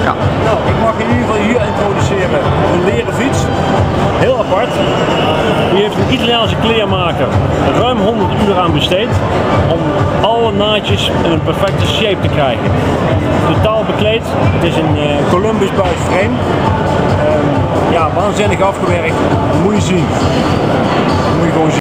Ja. Nou, ik mag in ieder geval hier introduceren een leren fiets. Heel apart. Hier heeft een Italiaanse kleermaker ruim 100 uur aan besteed om alle naadjes in een perfecte shape te krijgen. Totaal bekleed. Het is een Columbus buis frame. Ja, waanzinnig afgewerkt. Dat moet je zien. Dat moet je gewoon zien.